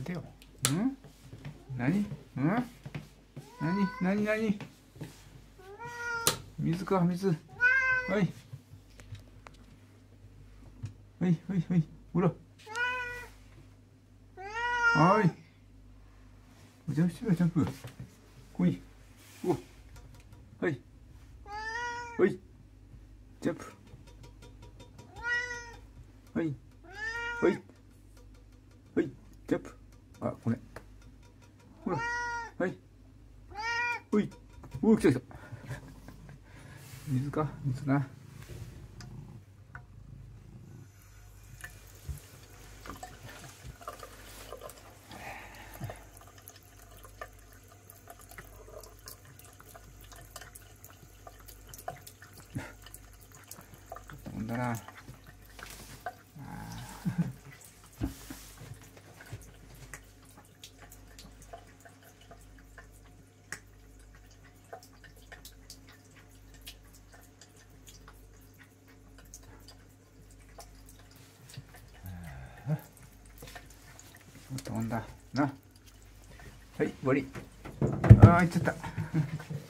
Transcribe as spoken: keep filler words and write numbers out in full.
なんでよ。うん何うん何何何水か水。はいはいはいはい。ほら。はい。ジャンプしてるジャンプ。こい。お。はい。はい。ジャンプ。はい。はい。はい。ジャンプ。あ、これ。ほら。はい。ほい。おお、来た来た。水か水な。飛んだな。飛んだな。はい、終わり。ああ、行っちゃった。